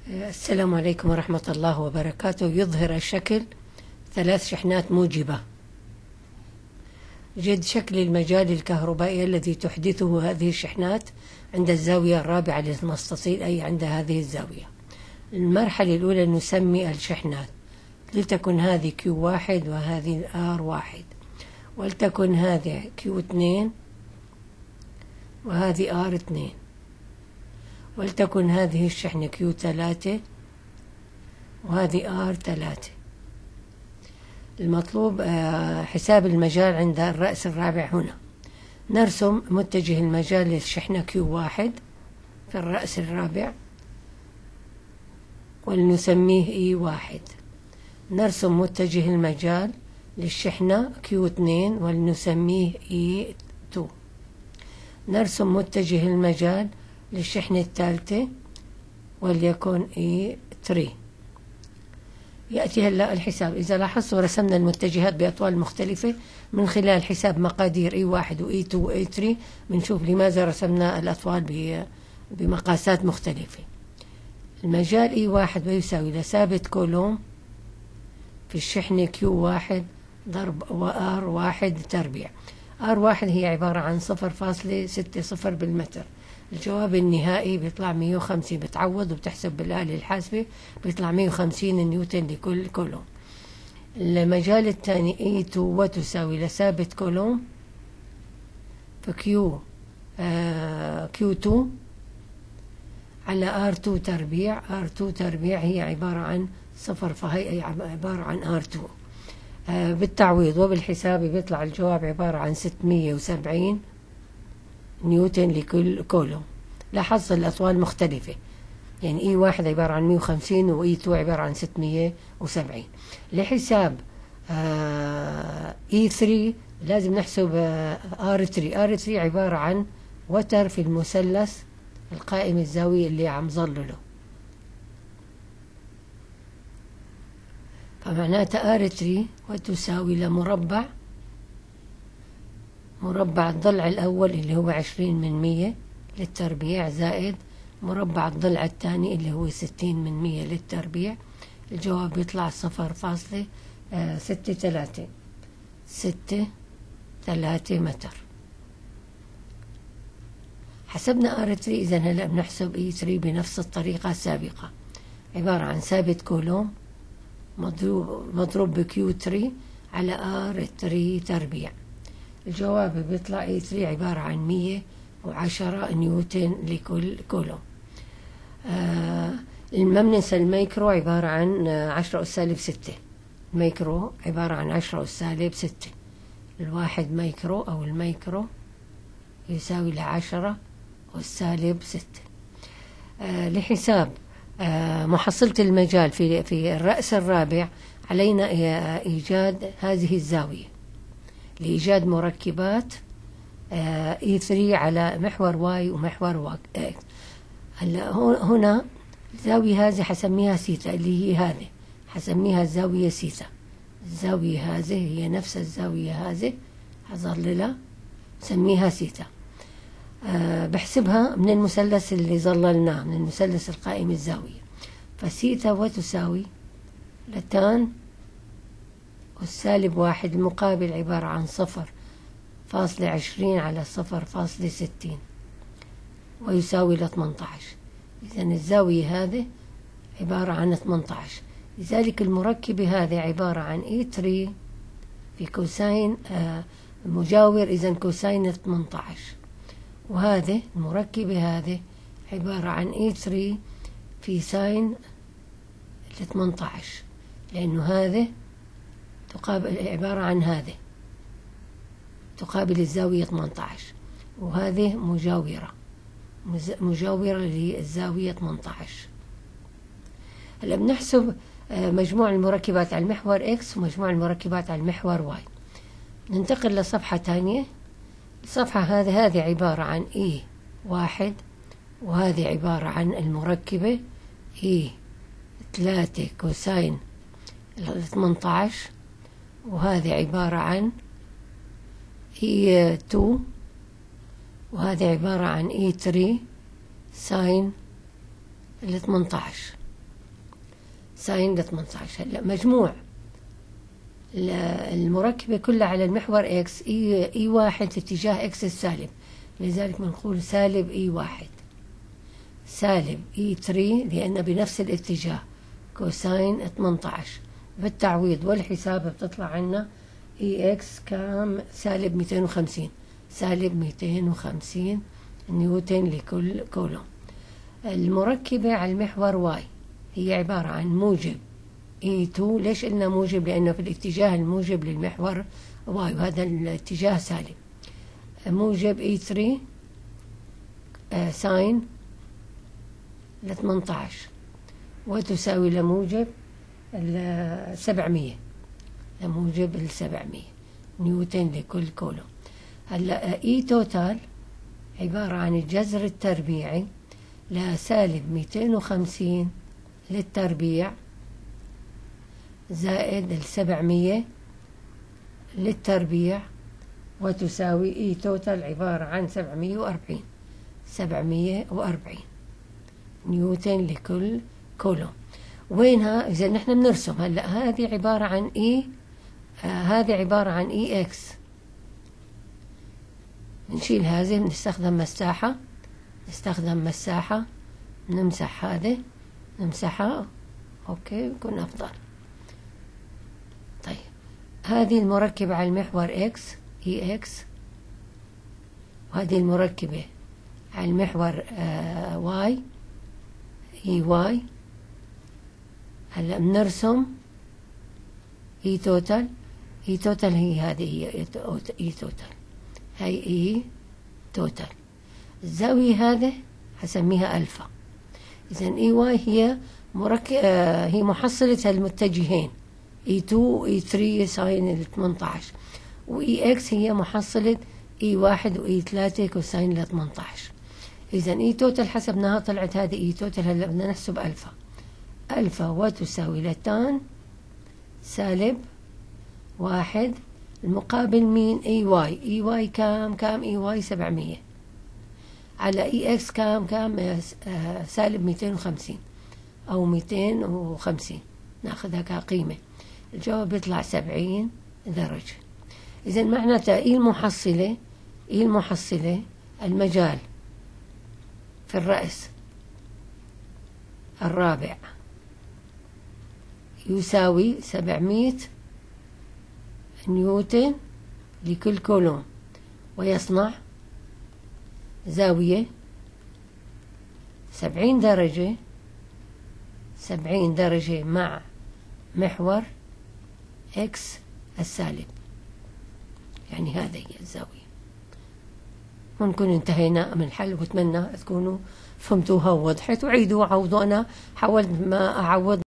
السلام عليكم ورحمة الله وبركاته. يظهر الشكل 3 شحنات موجبة. جد شكل المجال الكهربائي الذي تحدثه هذه الشحنات عند الزاوية الرابعة للمستطيل، أي عند هذه الزاوية. المرحلة الأولى نسمي الشحنات، لتكن هذه Q1 وهذه R1، ولتكن هذه Q2 وهذه R2، ولتكن هذه الشحنة Q3 وهذه R3. المطلوب حساب المجال عند الرأس الرابع. هنا نرسم متجه المجال للشحنة Q1 في الرأس الرابع ولنسميه E1. نرسم متجه المجال للشحنة Q2 ولنسميه E2. نرسم متجه المجال للشحنة الثالثة وليكن E3. يأتي هلا الحساب. إذا لاحظتوا رسمنا المتجهات بأطوال مختلفة من خلال حساب مقادير E1 وE2 وE3. بنشوف لماذا رسمنا الأطوال بمقاسات مختلفة. المجال E1 ويساوي لثابت كولوم في الشحنة Q1 ضرب R1 تربيع. R1 هي عبارة عن 0.60 بالمتر. الجواب النهائي بيطلع 150. بتعوض وبتحسب بالآلة الحاسبة بيطلع 150 نيوتن لكل كولوم. المجال الثاني E2 وتساوي لثابت كولوم في Q2 على R2 تربيع. R2 تربيع هي عبارة عن 0، فهي عبارة عن R2. بالتعويض وبالحساب بيطلع الجواب عبارة عن 670 نيوتن لكل كولوم. لاحظت الأطوال مختلفة، يعني E1 عبارة عن 150 وE2 عبارة عن 670. لحساب E3 لازم نحسب R3 عبارة عن وتر في المثلث القائم الزاوية اللي عم ظلله، فمعناتها R3 وتساوي لمربع الضلع الأول اللي هو 20% للتربيع زائد مربع الضلع الثاني اللي هو 60% للتربيع. الجواب بيطلع 0.63 متر. حسبنا R3. إذن هلأ بنحسب E3 بنفس الطريقة السابقة، عبارة عن ثابت كولوم مضروب بQ3 على R3 تربيع. الجواب بيطلع E3 عبارة عن 110 نيوتن لكل كولوم. ما بننسى الميكرو عبارة عن 10⁻6. الميكرو عبارة عن 10⁻6. الواحد ميكرو أو الميكرو يساوي 10⁻6. لحساب محصلة المجال في الرأس الرابع علينا إيجاد هذه الزاوية لإيجاد مركبات E3 على محور Y ومحور X. هلا هنا الزاوية هذه حسميها سيتا، اللي هي هذه حسميها الزاوية سيتا. الزاوية هذه هي نفس الزاوية هذه حظللها سميها سيتا. بحسبها من المثلث اللي ظللناه، من المثلث القائم الزاوية. فسيتا وتساوي لتان والسالب 1 المقابل عبارة عن 0.20 على 0.60 ويساوي 18. إذن الزاوية هذه عبارة عن 18. لذلك المركبة هذه عبارة عن E3 في كوساين مجاور، إذن كوساين 18. وهذه المركبة هذه عبارة عن E3 في ساين 18، لأنه هذه تقابل عبارة عن هذه تقابل الزاوية 18، وهذه مجاورة للزاوية 18. هلا بنحسب مجموع المركبات على المحور X ومجموع المركبات على المحور Y. ننتقل لصفحة ثانية. الصفحة هذه عبارة عن E1 وهذه عبارة عن المركبة E3 كوساين 18، وهذه عبارة عن E2 وهذه عبارة عن E3 ساين 18. ساين ل 18. هلا مجموع المركبة كلها على المحور اكس، اي واحد اتجاه اكس السالب، لذلك بنقول سالب اي واحد سالب اي 3 لأنه بنفس الاتجاه كوساين 18. بالتعويض والحساب بتطلع عنا اي اكس كام؟ سالب 250، سالب 250 نيوتن لكل كولوم. المركبة على المحور واي هي عبارة عن موجب E2. ليش قلنا موجب؟ لأنه في الاتجاه الموجب للمحور واي وهذا الاتجاه سالب. موجب E3 ساين ل 18 وتساوي لموجب 700، لموجب 700 نيوتن لكل كولوم. هلا E توتال عبارة عن الجذر التربيعي لسالب 250 للتربيع زائد 700 للتربيع وتساوي اي توتال عبارة عن 740 نيوتن لكل كولوم. وينها؟ إذا نحن بنرسم هلا هذه عبارة عن اي، هذه عبارة عن اي اكس. نشيل هذه، بنستخدم مساحة، نمسح هذه، نمسحها، اوكي بكون افضل. طيب هذه المركبة على المحور اكس اي اكس، وهذه المركبة على المحور واي اي واي. هلا بنرسم اي توتال. اي توتال هي هذه، هي اي توتال، هي اي توتال. الزاوية هذه حسميها الفا. اذا اي واي هي هي محصلة المتجهين E2 و E3 ساين 18، و EX هي محصلة E1 و E3 كوساين 18. إذا E توتال حسبناها طلعت هذه E توتال. هلا بدنا نحسب ألفا وتساوي لتان سالب 1 المقابل مين؟ EY كام EY 700 على EX كام سالب 250 أو 250 ناخذها كقيمة. الجواب بيطلع 70 درجة. إذا معناتها المحصلة المجال في الرأس الرابع يساوي 700 نيوتن لكل كولوم، ويصنع زاوية 70 درجة مع محور اكس السالب. يعني هذه هي الزاوية. ونكون انتهينا من الحل، واتمنى تكونوا فهمتوها ووضحت. وعيدوا وعوضوا. أنا حاولت ما أعوض